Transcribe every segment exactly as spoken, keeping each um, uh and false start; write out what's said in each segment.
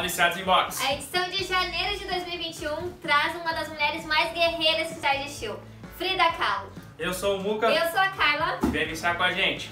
Fala, Viciados em Box! A edição de janeiro de dois mil e vinte e um traz uma das mulheres mais guerreiras que já existiu, Frida Kahlo. Eu sou o Muca. Eu sou a Carla. Vem viciar com a gente.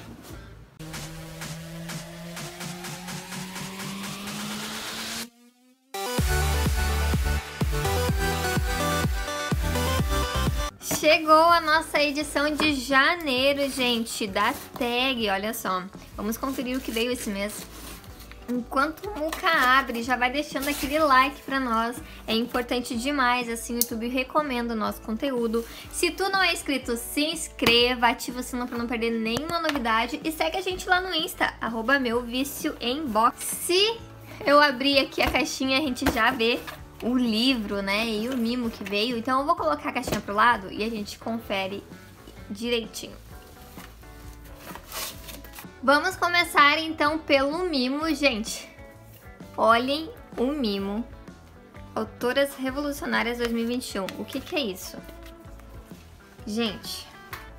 Chegou a nossa edição de janeiro, gente, da tag, olha só. Vamos conferir o que veio esse mês. Enquanto o Muca abre, já vai deixando aquele like pra nós. É importante demais, assim o YouTube recomenda o nosso conteúdo. Se tu não é inscrito, se inscreva, ativa o sino pra não perder nenhuma novidade. E segue a gente lá no Insta, arroba meu vício em box. Se eu abrir aqui a caixinha, a gente já vê o livro, né, e o mimo que veio. Então eu vou colocar a caixinha pro lado e a gente confere direitinho. Vamos começar então pelo mimo, gente. Olhem o mimo. Autoras Revolucionárias dois mil e vinte e um. O que que é isso? Gente,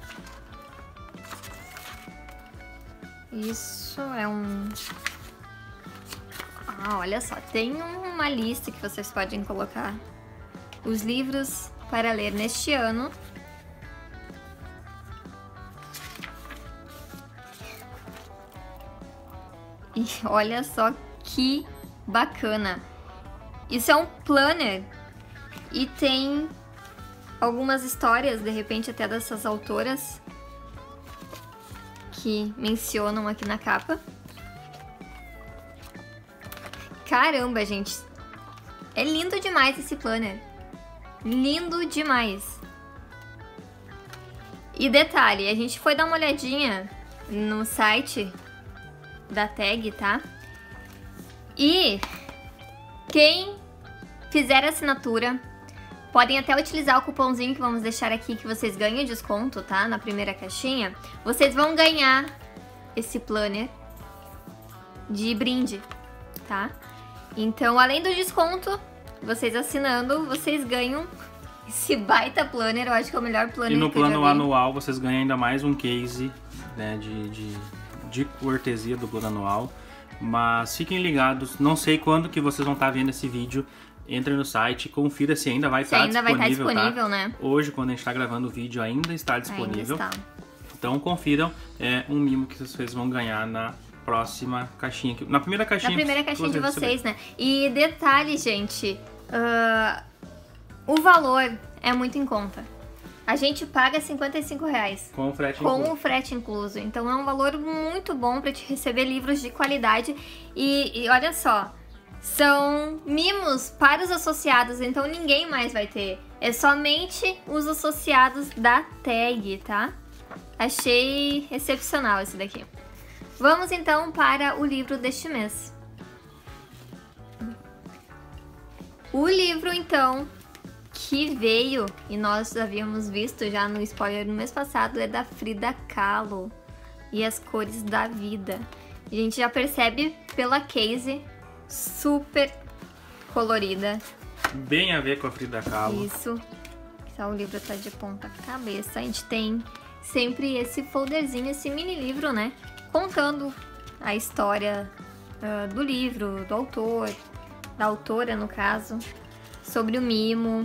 isso é um... Ah, olha só, tem uma lista que vocês podem colocar os livros para ler neste ano. E olha só que bacana. Isso é um planner e tem algumas histórias, de repente até dessas autoras que mencionam aqui na capa. Caramba, gente, é lindo demais esse planner, lindo demais. E detalhe, a gente foi dar uma olhadinha no site da tag, tá? E quem fizer assinatura podem até utilizar o cupomzinho que vamos deixar aqui, que vocês ganham desconto, tá? Na primeira caixinha, vocês vão ganhar esse planner de brinde, tá? Então, além do desconto, vocês assinando, vocês ganham esse baita planner. Eu acho que é o melhor planner. E no que eu já plano vi. anual vocês ganham ainda mais um case, né, de, de, de cortesia do plano anual. Mas fiquem ligados, não sei quando que vocês vão estar vendo esse vídeo. Entrem no site, confira se ainda vai se estar ainda disponível, vai estar disponível, tá? né? Hoje, quando a gente está gravando o vídeo, ainda está disponível. Ainda está. Então confiram, é um mimo que vocês vão ganhar na próxima caixinha, na primeira caixinha. Na primeira caixinha de vocês, receber. né? E detalhe, gente, uh, o valor é muito em conta. A gente paga cinquenta e cinco reais. Com o frete com incluso. o frete incluso. Então é um valor muito bom para te receber livros de qualidade. E, e olha só, são mimos para os associados, então ninguém mais vai ter. É somente os associados da tag, tá? Achei excepcional esse daqui. Vamos então para o livro deste mês. O livro então que veio, e nós havíamos visto já no spoiler no mês passado, é da Frida Kahlo e as cores da vida. A gente já percebe pela case super colorida. Bem a ver com a Frida Kahlo. Isso. Então, o livro tá de ponta cabeça. A gente tem sempre esse folderzinho, esse mini livro, né? Contando a história uh, do livro, do autor, da autora no caso, sobre o mimo.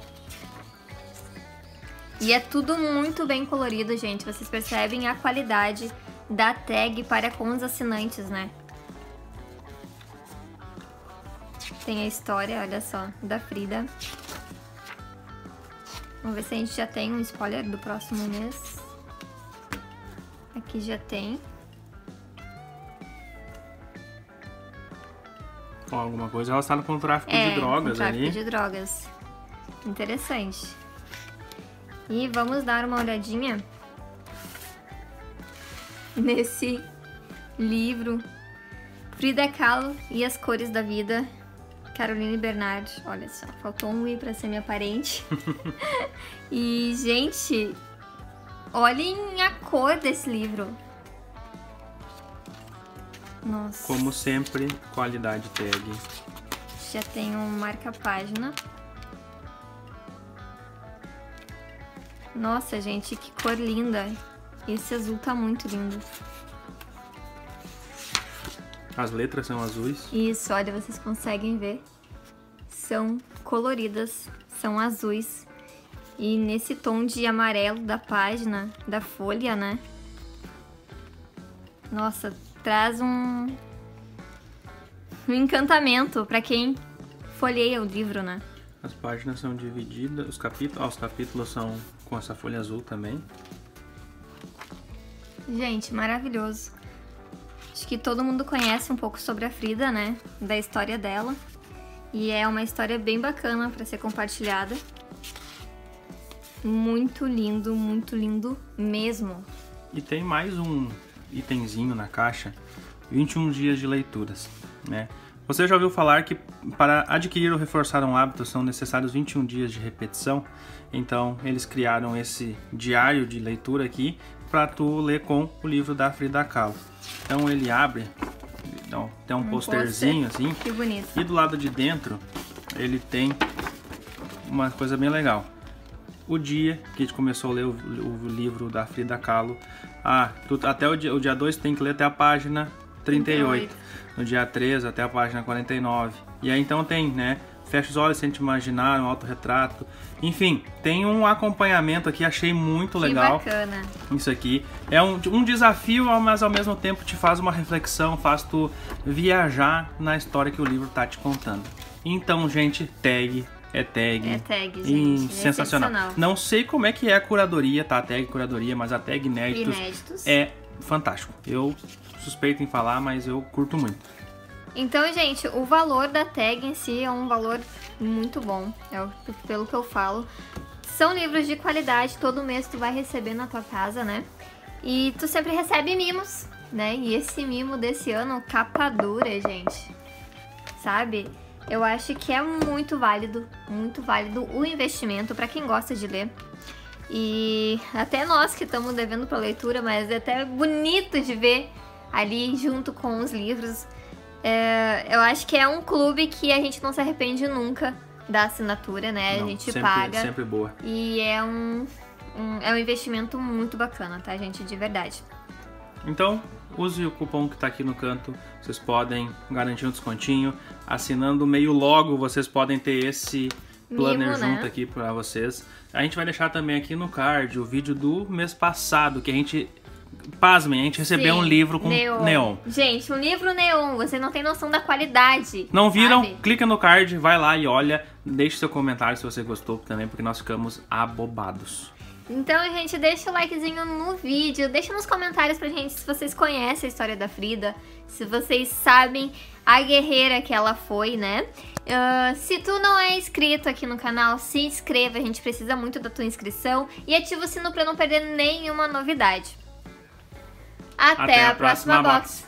E é tudo muito bem colorido, gente. Vocês percebem a qualidade da tag para com os assinantes, né? Tem a história, olha só, da Frida. Vamos ver se a gente já tem um spoiler do próximo mês. Aqui já tem. Ó, alguma coisa relacionada com o tráfico É, de drogas com tráfico ali. de drogas. Interessante. E vamos dar uma olhadinha nesse livro. Frida Kahlo e as cores da vida. Caroline Bernard. Olha só, faltou um i pra ser minha parente. E, gente, olhem a cor desse livro. Nossa. Como sempre, qualidade tag. Já tem um marca-página. Nossa, gente, que cor linda. Esse azul tá muito lindo. As letras são azuis. Isso, olha, vocês conseguem ver. São coloridas, são azuis. E nesse tom de amarelo da página, da folha, né? Nossa, traz um, um encantamento pra quem folheia o livro, né? As páginas são divididas, os capítulos, ó, os capítulos são com essa folha azul também. Gente, maravilhoso. Acho que todo mundo conhece um pouco sobre a Frida, né? Da história dela. E é uma história bem bacana pra ser compartilhada. Muito lindo, muito lindo mesmo. E tem mais um itemzinho na caixa, vinte e um dias de leituras, né? Você já ouviu falar que para adquirir ou reforçar um hábito são necessários vinte e um dias de repetição? Então eles criaram esse diário de leitura aqui para tu ler com o livro da Frida Kahlo. Então ele abre, então, tem um, um posterzinho assim. Que bonito. E do lado de dentro ele tem uma coisa bem legal. O dia que a gente começou a ler o, o livro da Frida Kahlo, ah, tu, até o dia, o dia dois tem que ler até a página trinta e oito. No dia três até a página quarenta e nove. E aí então tem, né? Fecha os olhos, sente imaginar, um autorretrato. Enfim, tem um acompanhamento aqui, achei muito legal. Que bacana. Isso aqui. É um, um desafio, mas ao mesmo tempo te faz uma reflexão, faz tu viajar na história que o livro tá te contando. Então, gente, tag. É tag. É tag, gente. E sensacional. É Não sei como é que é a curadoria, tá? A tag curadoria, mas a tag inéditos, Inéditos. é fantástico. Eu suspeito em falar, mas eu curto muito. Então, gente, o valor da tag em si é um valor muito bom, é o, pelo que eu falo. São livros de qualidade, todo mês tu vai receber na tua casa, né? E tu sempre recebe mimos, né? E esse mimo desse ano, capa dura, gente. Sabe? Eu acho que é muito válido, muito válido o investimento para quem gosta de ler. E até nós que estamos devendo para leitura, mas é até bonito de ver ali junto com os livros. É, eu acho que é um clube que a gente não se arrepende nunca da assinatura, né? Não, a gente sempre, paga. Sempre boa. E é um, um, é um investimento muito bacana, tá, gente? De verdade. Então, use o cupom que está aqui no canto, vocês podem garantir um descontinho. Assinando meio logo, vocês podem ter esse planner Mimo, junto né? aqui para vocês. A gente vai deixar também aqui no card o vídeo do mês passado, que a gente, pasmem, a gente recebeu Sim, um livro com neon. neon. Gente, um livro neon, você não tem noção da qualidade. Não viram? Sabe? Clica no card, vai lá e olha. Deixe seu comentário se você gostou também, porque nós ficamos abobados. Então, gente, deixa o likezinho no vídeo, deixa nos comentários pra gente se vocês conhecem a história da Frida, se vocês sabem a guerreira que ela foi, né? Uh, se tu não é inscrito aqui no canal, se inscreva, a gente precisa muito da tua inscrição e ativa o sino pra não perder nenhuma novidade. Até, Até a, a próxima próxima box. box.